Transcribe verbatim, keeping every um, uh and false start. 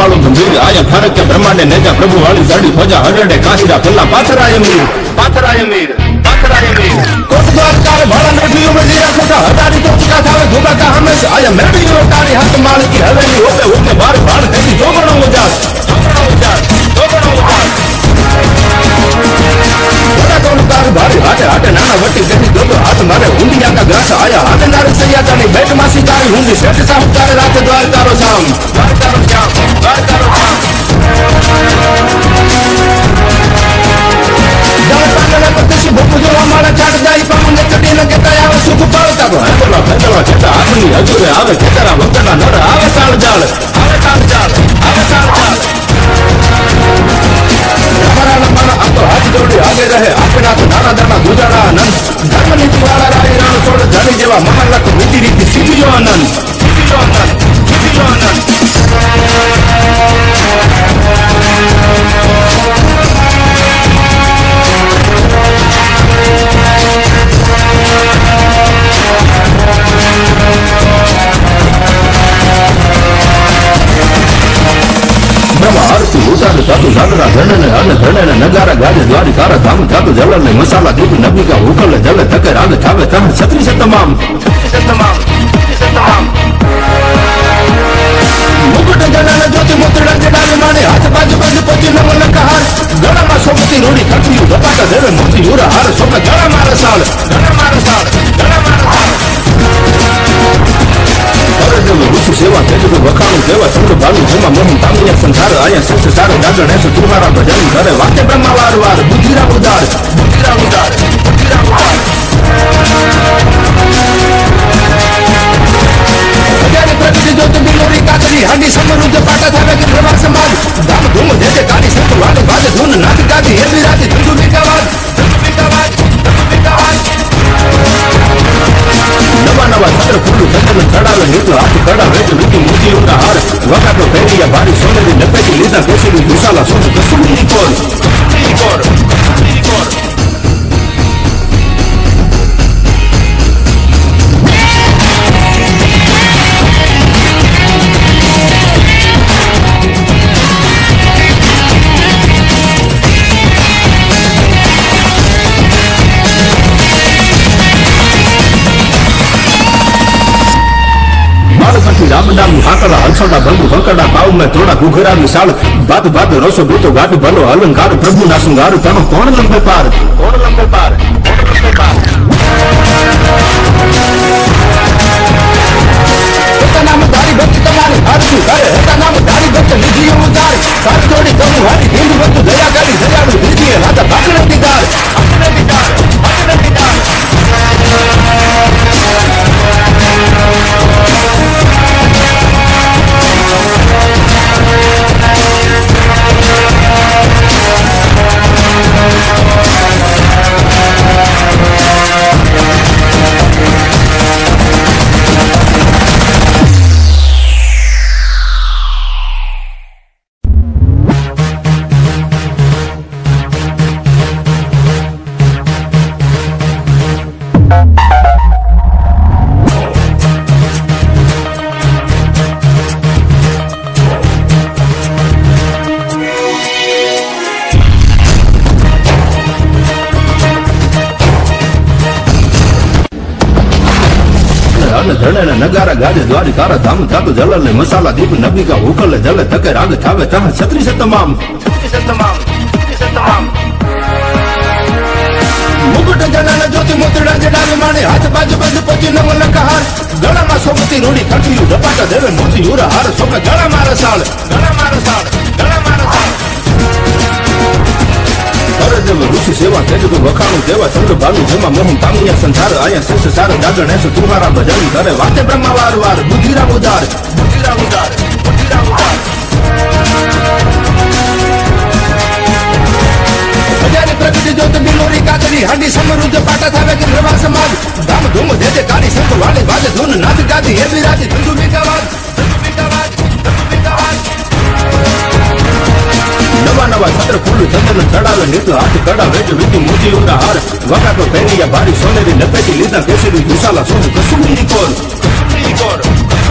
वालों गंभीर आया भारत के ब्रह्मांड नेजा प्रभु वाली साड़ी खोजा हरडे काशीरा पल्ला पाथराय मीर पाथराय मीर पाथराय मीर कोटद्वार कार भाड़ा नठियों में जीरा खोटा हटारी तो का थावे धोखा का हमेशा आया मैं भी रोटारी हाथ माल की हवेली होते होते बार बार कैसी जोगणो उजाड़ जोगणो उजाड़ जोगणो उजाड़ बड़ा कौन कार भारी हाटे हाटे नाना वटी गटी दो हाथ मारे उंडिया का ग्रास आया हाथे नारे सैया जानी बैठ मासी कारी हुंडी सेठ साहब तारे रात द्वार तारो शाम द्वार तारो शाम द्वार तारो शाम दाल पागल पत्ती भूख जो हमारा चाट जाई पामुंगे चटी न केता आवे सुख पालता को है बोला फैसला केता आदमी हजूर आवे केतरा वकड़ा नर आवे साल जाल आवे साल जाल आवे साल जाल हमारा लंबाना अब तो हाथ जोड़ी आगे रहे अपना तो नाना दाना गुजारा आनंद धर्म नीति वाला राय राण छोड़ धनी जेवा महालक रीति रीति सीधी जो आनंद सीधी जो आनंद सीधी जो आनंद आरती उतार साधु सागरा धरने अन्न धरने नगारा गाजे द्वारी कारा धाम धातु जल ने मसाला दीप नबी का उखल जल थके राग थावे तह छत्री से तमाम छत्री से तमाम छत्री से तमाम मुकुट जलन ज्योति मुद्रण जडाल माने हाथ बाजू बाजू पति नमन कहार गला मा सोपति रोड़ी खटियो दपाटा देवे मोती उरा हार सोप गला मार साल गला मार साल गला मार साल ऋषि सेवा तेज को वखाणु देवा चंद्र भानु जमा मोहन तामिया संसार आया सच सारे जागरण ऐसे तुम्हारा भजन करे वाक्य ब्रह्मा वार वार बुद्धिरा उदार बुद्धिरा उदार बुद्धिरा उदार अजाने प्रकृति जो तुम बिलोरी काकरी हड्डी समरुद्ध पाटा थावे के प्रभाव समाज धाम धूम जैसे काली संत वाले बाजे धुन नाथ गादी हे विराजी धुंधु बिकावाज धुंधु बिकावाज धुंधु बिकावाज नवा नवा सत्र फूल चंदन चढ़ावे नीतो हाथ कड़ा वेच विकी मोती उनका हार वका तो फेरिया भारी सोने दी लपेटी लीधा केसरी दुसाला सोच कसुमी कोर कसुमी कोर कसुमी कोर डामडा हाकड़ा हलसड़ा भंग भंकड़ा पाव में थोड़ा गुघरा विशाल बात बात रोसो गोतो घाट भलो अलंकार प्रभु ना श्रृंगार तनो कौन लंबे पार कौन लंबे पार कौन लंबे पार होता नाम धारी भक्त तुम्हारी आरती करे होता नाम धारी भक्त निधि उतार साथ जोड़ी कहूं हरि हिंदू भक्त दया करी दयालु दीजिए राधा भागने दीदार भागने दीदार भागने दीदार धरने नगारा गाजे द्वारी कारा धाम धातु जल ने मसाला दीप नबी का उखल जल थके राग थावे तह छत्री से तमाम छत्री से तमाम छत्री से तमाम मुकुट जलन ज्योति मुद्रण जडाल माने हाथ बाजू बाजू पति नमन कहार गला मा सोपति रोड़ी खटियो दपाटा देवे मोती उरा हार सोप गला मार साल गला मार साल गला मार साल ऋषि सेवा तेज को वखाणु देवा चंद्र भानु जमा मोहन तामिया संसार आया सच सारे जागरण ऐसे तुम्हारा भजन करे वाक्य ब्रह्मा वार वार बुद्धिरा उदार बुद्धिरा उदार बुद्धिरा उदार अजाने प्रकृति जो तुम बिलोरी काकरी हड्डी समरुद्ध पाटा थावे के प्रभाव समाज धाम धूम जैसे काली संत वाले बाजे धुन नाथ गादी हे विराजी धुंधु बिकावाज धुंधु बिकावाज धुंधु बिकावाज नवा नवा सत्र फूल चंदन चढ़ावे नीतो हाथ कड़ा वेच विकी मोती उनका हार वका तो फेरिया भारी सोने दी लपेटी लीधा केसरी दुसाला सोच कसुमी कोर कसुमी कोर